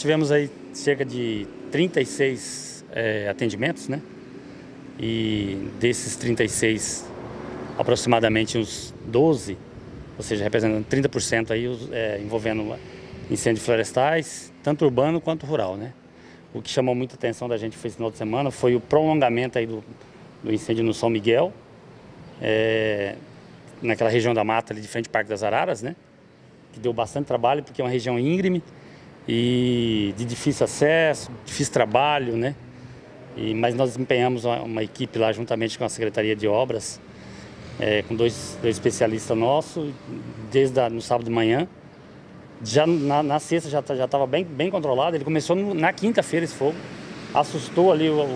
tivemos aí cerca de 36 atendimentos, né? E desses 36, aproximadamente uns 12, ou seja, representando 30% aí, envolvendo incêndios florestais, tanto urbano quanto rural, né? O que chamou muita atenção da gente esse final de semana foi o prolongamento aí do incêndio no São Miguel, naquela região da mata ali de frente ao Parque das Araras, né? Que deu bastante trabalho porque é uma região íngreme e de difícil acesso, difícil trabalho, né? Mas nós empenhamos uma equipe lá juntamente com a Secretaria de Obras, com dois especialistas nossos, no sábado de manhã. Já na sexta já estava bem controlado. Ele começou na quinta-feira esse fogo, assustou ali o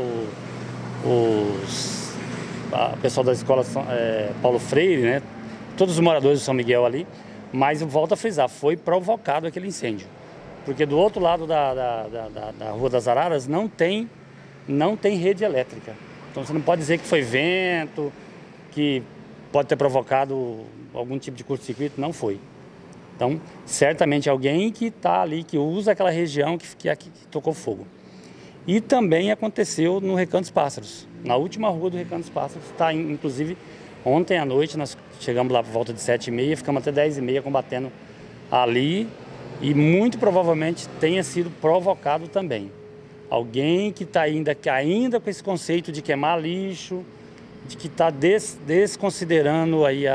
pessoal da escola Paulo Freire, né? Todos os moradores de São Miguel ali, mas volto a frisar, foi provocado aquele incêndio, porque do outro lado da Rua das Araras não tem rede elétrica, então você não pode dizer que foi vento, que pode ter provocado algum tipo de curto-circuito, não foi. Então, certamente alguém que está ali, que usa aquela região que tocou fogo. E também aconteceu no Recanto dos Pássaros, na última rua do Recanto dos Pássaros. Inclusive, ontem à noite nós chegamos lá por volta de 7h30, ficamos até 10h30 combatendo ali. E muito provavelmente tenha sido provocado também. Alguém que está ainda com esse conceito de queimar lixo, de que está desconsiderando aí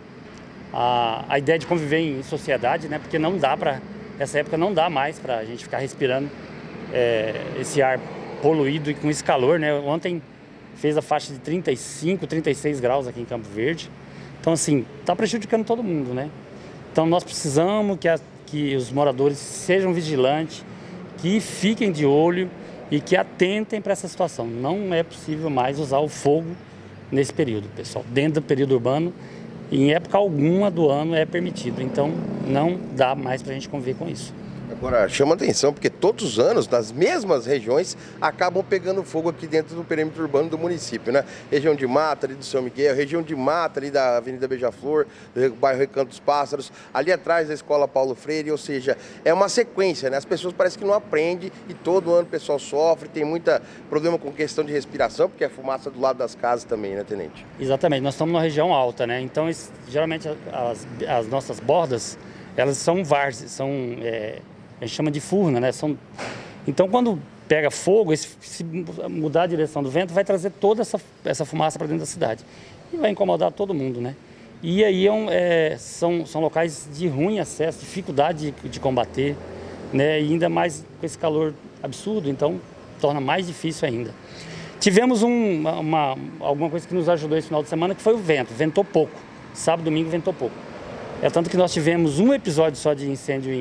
a ideia de conviver em sociedade, né? Porque não dá essa época não dá mais para a gente ficar respirando esse ar poluído e com esse calor, né? Ontem fez a faixa de 35, 36 graus aqui em Campo Verde. Então, assim, está prejudicando todo mundo, né? Então, nós precisamos que os moradores sejam vigilantes, que fiquem de olho e que atentem para essa situação. Não é possível mais usar o fogo nesse período, pessoal. Dentro do período urbano, em época alguma do ano é permitido. Então, não dá mais para a gente conviver com isso. Agora, chama atenção porque todos os anos, nas mesmas regiões, acabam pegando fogo aqui dentro do perímetro urbano do município, né? Região de mata ali do São Miguel, região de mata ali da Avenida Beija-Flor, do bairro Recanto dos Pássaros, ali atrás da Escola Paulo Freire, ou seja, é uma sequência, né? As pessoas parecem que não aprendem e todo ano o pessoal sofre, tem muito problema com questão de respiração, porque é fumaça do lado das casas também, né, Tenente? Exatamente, nós estamos numa região alta, né? Então, geralmente as nossas bordas, elas são várzeas, a gente chama de furna, né? Então, quando pega fogo, se mudar a direção do vento, vai trazer toda essa fumaça para dentro da cidade. E vai incomodar todo mundo, né? E aí são locais de ruim acesso, dificuldade de combater, né? E ainda mais com esse calor absurdo, então torna mais difícil ainda. Tivemos alguma coisa que nos ajudou esse final de semana, que foi o vento. Ventou pouco. Sábado e domingo ventou pouco. Tanto que nós tivemos um episódio só de incêndio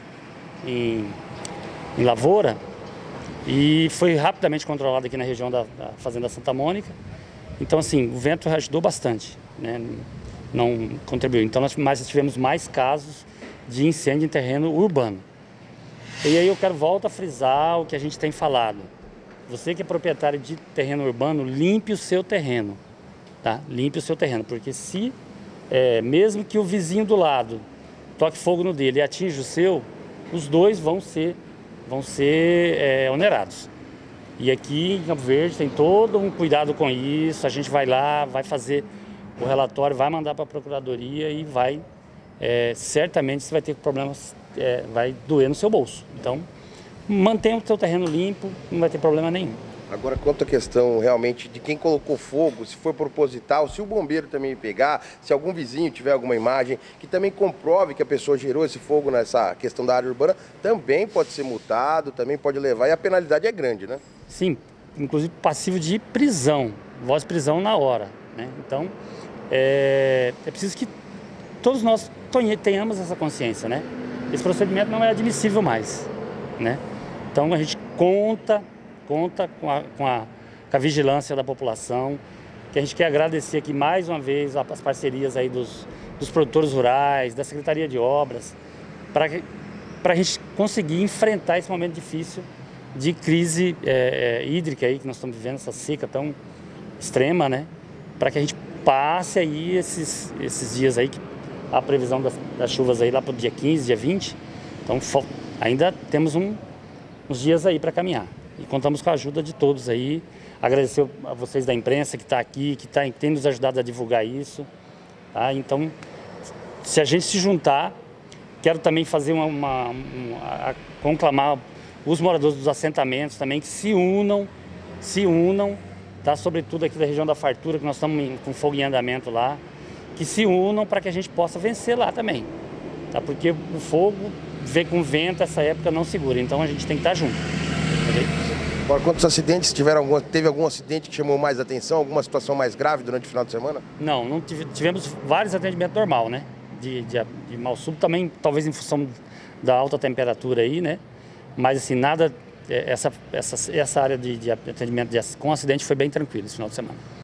em lavoura e foi rapidamente controlado aqui na região da Fazenda Santa Mônica. Então, assim, o vento ajudou bastante, né? Não contribuiu. Então, nós tivemos mais casos de incêndio em terreno urbano. E aí eu volto a frisar o que a gente tem falado. Você que é proprietário de terreno urbano, limpe o seu terreno, tá? Limpe o seu terreno, porque mesmo que o vizinho do lado toque fogo no dele e atinja o seu, os dois vão ser onerados. E aqui em Campo Verde tem todo um cuidado com isso, a gente vai lá, vai fazer o relatório, vai mandar para a Procuradoria e certamente você vai ter problemas, vai doer no seu bolso. Então, mantenha o seu terreno limpo, não vai ter problema nenhum. Agora, quanto à questão realmente de quem colocou fogo, se foi proposital, se o bombeiro também pegar, se algum vizinho tiver alguma imagem que também comprove que a pessoa gerou esse fogo nessa questão da área urbana, também pode ser multado, também pode levar, e a penalidade é grande, né? Sim, inclusive passivo de prisão, voz de prisão na hora, né? Então, é preciso que todos nós tenhamos essa consciência, né? Esse procedimento não é admissível mais, né? Então, a gente conta com a vigilância da população, que a gente quer agradecer aqui mais uma vez as parcerias aí dos produtores rurais, da Secretaria de Obras, para a gente conseguir enfrentar esse momento difícil de crise hídrica aí que nós estamos vivendo, essa seca tão extrema, né? Para que a gente passe aí esses dias aí, a previsão das chuvas aí lá para o dia 15, dia 20, então ainda temos uns dias aí para caminhar. E contamos com a ajuda de todos aí. Agradecer a vocês da imprensa que está aqui, que tem nos ajudado a divulgar isso. Tá? Então, se a gente se juntar, quero também fazer conclamar os moradores dos assentamentos também que se unam, tá? Sobretudo aqui da região da Fartura, que nós estamos com fogo em andamento lá, que se unam para que a gente possa vencer lá também, tá? Porque o fogo vem com vento, essa época não segura, então a gente tem que estar junto. Agora, quantos acidentes teve algum acidente que chamou mais atenção, alguma situação mais grave durante o final de semana? Não tivemos vários atendimentos normal, né? De mal súbito também, talvez em função da alta temperatura aí, né? Mas assim, nada, essa área de atendimento com acidente foi bem tranquilo esse final de semana.